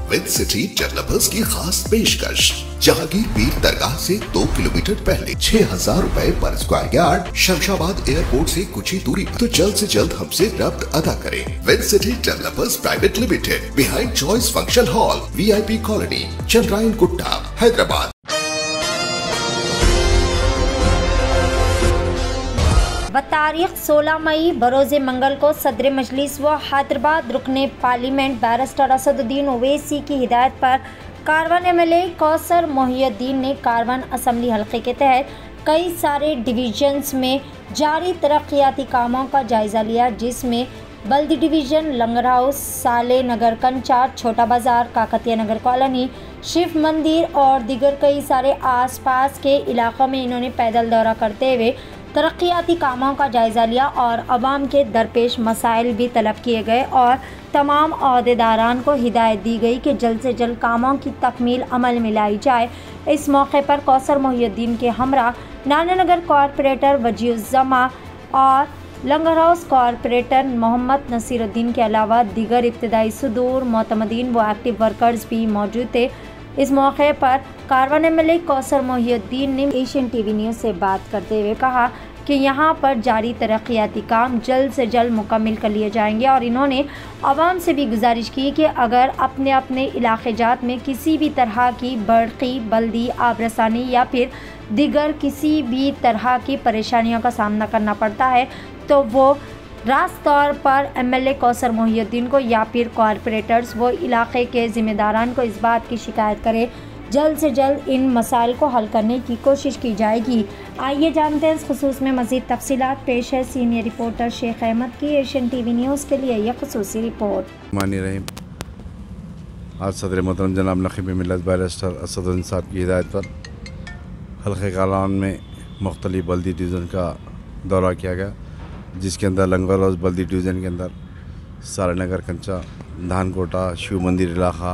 With city developers की खास पेशकश। जहांगीर पीर दरगाह से 2 किलोमीटर पहले 6,000 रुपए पर स्क्वायर यार्ड, शमशाबाद एयरपोर्ट से कुछ ही दूरी पर। तो जल्द से जल्द हमसे रब्त अदा करें। With city developers private limited, behind choice function hall, VIP colony, Chandrayangutta, Hyderabad. तारीख 16 मई बरोज़ मंगल को सदर मजलिस व हैदराबाद रुकने पार्लियामेंट बैरिस्टर असदुद्दीन ओवैसी की हिदायत पर कारवन MLA कौसर मोहिउद्दीन ने कारवन असम्बली हल्के के तहत कई सारे डिवीजन्स में जारी तरक्याती कामों का जायज़ा लिया, जिसमें बल्दी डिवीज़न, लंगर हाउस, साले नगर कंचार, छोटा बाज़ार, काकतिया नगर कॉलोनी, शिव मंदिर और दीगर कई सारे आसपास के इलाकों में इन्होंने पैदल दौरा करते हुए तरक्याती कामों का जायज़ा लिया और आवाम के दरपेश मसाइल भी तलब किए गए और तमाम अहदेदारान को हिदायत दी गई कि जल्द से जल्द कामों की तकमील अमल में लाई जाए। इस मौके पर कौसर मोहिउद्दीन के हमरा नाना नगर कॉरपोरेटर वजीउज़्ज़मा और लंगर हाउस कॉरपोरेटर मोहम्मद नसीरुद्दीन के अलावा दीगर इब्तदाई सुदूर मोतमदीन व एक्टिव वर्कर्स भी मौजूद थे। इस मौके पर कारवन MLA कौसर मोहिउद्दीन ने एशियन TV न्यूज़ से बात करते हुए कहा कि यहाँ पर जारी तरक्याती काम जल्द से जल्द मुकम्मल कर लिए जाएंगे और इन्होंने आवाम से भी गुजारिश की कि अगर अपने अपने इलाके जात में किसी भी तरह की बरक़ी, बल्दी, आबरसानी या फिर दीगर किसी भी तरह की परेशानियों का सामना करना पड़ता है तो वो रास्त तौर पर MLA कौसर मोहिउद्दीन को या फिर कॉरपोरेटर्स व इलाके के ज़िम्मेदारान को इस बात की शिकायत करें। जल्द से जल्द इन मसाइल को हल करने की कोशिश की जाएगी। आइए जानते हैं इस खुसूस में मज़ीद तफसीलात। पेश है सीनियर रिपोर्टर शेख अहमद की एशियन TV न्यूज़ के लिए यह खुसूसी रिपोर्ट। मानी रहीम, आज सदर मोहतरम जनाब नक़ीब मिल्लत बैरिस्टर असदुद्दीन साहब की हिदायत पर हल्के कारवन में मुख्तलिफ बल्दी डिवीज़न का दौरा किया गया, जिसके अंदर लंगर हाउस बल्दी डिवीज़न के अंदर सारनगर कंचा, धानकोटा, शिव मंदिर इलाका,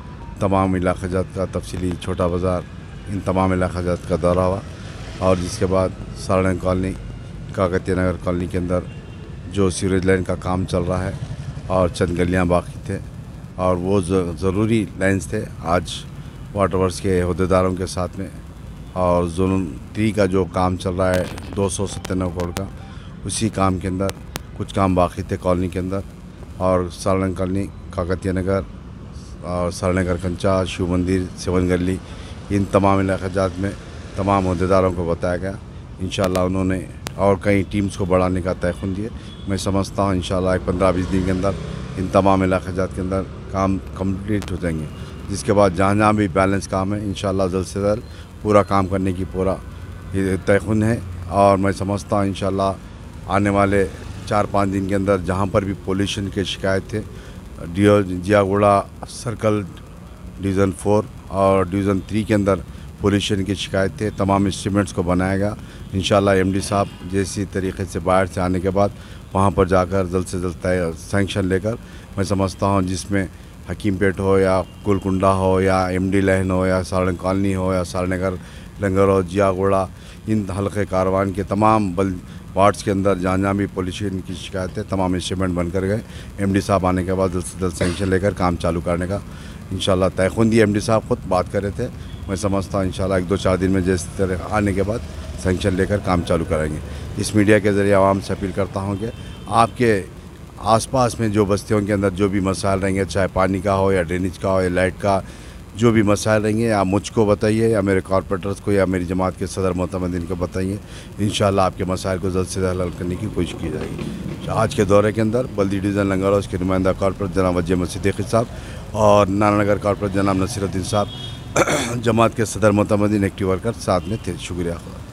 तमाम इलाका जात का तफसीली, छोटा बाज़ार, इन तमाम इलाका जात का दौरा हुआ और जिसके बाद सारनगर कॉलोनी, काकतिया नगर कॉलोनी के अंदर जो सीवरेज लाइन का काम चल रहा है और चंद गलियाँ बाकी थे और वो ज़रूरी लाइन्स थे। आज वाटर वर्क्स के अहदेदारों के साथ में और जोन 3 का जो काम चल रहा है 297 करोड़ का, उसी काम के अंदर कुछ काम बाकी थे कॉलोनी के अंदर और सारनगर कॉलोनी, काकतिया नगर और सारनगर कंचा, शिव मंदिर, सेवन गली, इन तमाम इलाका जात में तमाम अहदेदारों को बताया गया। इंशाल्लाह उन्होंने और कई टीम्स को बढ़ाने का तयख़ुन दिए। मैं समझता हूँ इंशाल्लाह 15-20 दिन के अंदर इन तमाम इलाका जात के अंदर काम कंप्लीट हो जाएंगे, जिसके बाद जहाँ भी बैलेंस काम है इंशाल्लाह जल्द से जल्द पूरा काम करने की पूरा तयख़ुन है। और मैं समझता हूँ इंशाल्लाह आने वाले 4-5 दिन के अंदर जहाँ पर भी पोल्यूशन के शिकायत थे, जियागुड़ा सर्कल डिवीज़न 4 और डिवीज़न 3 के अंदर पोल्यूशन की शिकायत थे, तमाम इंस्ट्रूमेंट्स को बनाएगा इंशाल्लाह। MD साहब जैसी तरीके से बाहर से आने के बाद वहाँ पर जाकर जल्द से जल्द सैंक्शन लेकर, मैं समझता हूँ जिसमें हकीमपेट हो या कुलकुंडा हो या MD लहन हो या सारण कॉलोनी हो या सारनगर लंगर हो, जियागुड़ा, इन हल्के कारवान के तमाम वार्ड्स के अंदर जहाँ भी पोल्यूशन की शिकायत है तमाम इंस्ट्रूमेंट बनकर गए। MD साहब आने के बाद जल्द से जल्द सैंक्शन लेकर काम चालू करने का इंशाल्लाह तयख़ुन दिया। MD साहब खुद बात कर रहे थे, मैं समझता हूँ इंशाल्लाह 1-2-4 दिन में जिस तरह आने के बाद सैंक्शन लेकर काम चालू करेंगे। इस मीडिया के ज़रिए आवाम से अपील करता हूँ कि आपके आसपास में जो बस्तियों के अंदर जो भी मसाइल रहेंगे, चाहे पानी का हो या ड्रेनेज का हो या लाइट का, जो भी मसाइल रहेंगे आप मुझको बताइए या मेरे कॉरपोरेटर्स को या मेरी जमात के सदर मोतमदीन को बताइए। इंशाल्लाह आपके मसाइल को जल्द से जल्द हल करने की कोशिश की जाएगी। आज के दौरे के अंदर बल्दी डिवीज़न लंगर हाउस के नुमाइंदा कॉरपोरेटर जनाब वजीम सिद्दीकी साहब और नाना नगर कॉरपोरेटर जनाब नसीरुद्दीन साहब, जमात के सदर मोतमदीन, एक्टिव वर्कर साथ में थे। शुक्रिया।